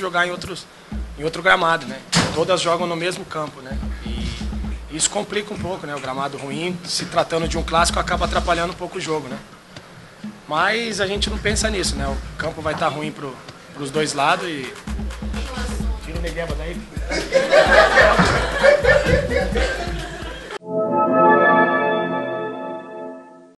jogar em outro gramado, né? Todas jogam no mesmo campo, né? E isso complica um pouco, né? O gramado ruim, se tratando de um clássico, acaba atrapalhando um pouco o jogo, né? Mas a gente não pensa nisso, né? O campo vai estar ruim para os dois lados e... Tira o Negueba daí.